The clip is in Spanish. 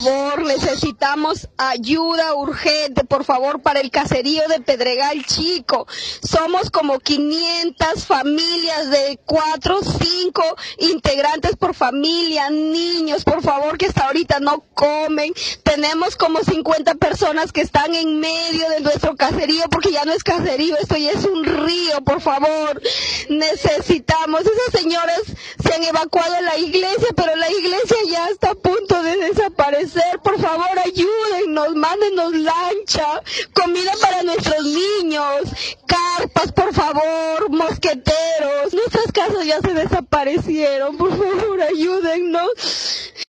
favor, necesitamos ayuda urgente, por favor, para el caserío de Pedregal Chico. Somos como 500 familias de 4, 5 integrantes por familia, niños, por favor, que hasta ahorita no comen. Tenemos como 50 personas que están en medio de nuestro caserío, porque ya no es caserío, esto ya es un río, por favor. Necesitamos, esas señoras se han evacuado de la iglesia, pero la iglesia ya está a punto de desaparecer. Por favor, ayúdennos, mándenos lancha, comida para nuestros niños, carpas, por favor, mosqueteros. Nuestras casas ya se desaparecieron, por favor, ayúdennos.